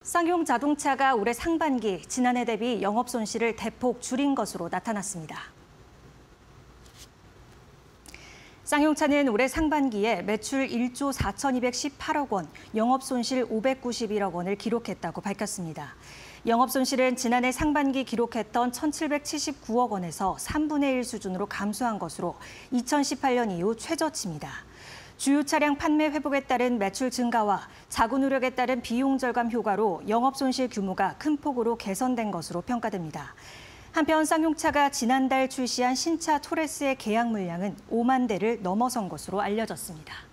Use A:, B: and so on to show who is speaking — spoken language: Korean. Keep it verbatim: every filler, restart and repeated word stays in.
A: 쌍용 자동차가 올해 상반기 지난해 대비 영업 손실을 대폭 줄인 것으로 나타났습니다. 쌍용차는 올해 상반기에 매출 일조 사천이백십팔억 원, 영업 손실 오백구십일억 원을 기록했다고 밝혔습니다. 영업 손실은 지난해 상반기 기록했던 천칠백칠십구억 원에서 삼분의 일 수준으로 감소한 것으로 이천십팔 년 이후 최저치입니다. 주요 차량 판매 회복에 따른 매출 증가와 자구 노력에 따른 비용 절감 효과로 영업 손실 규모가 큰 폭으로 개선된 것으로 평가됩니다. 한편 쌍용차가 지난달 출시한 신차 토레스의 계약 물량은 오만 대를 넘어선 것으로 알려졌습니다.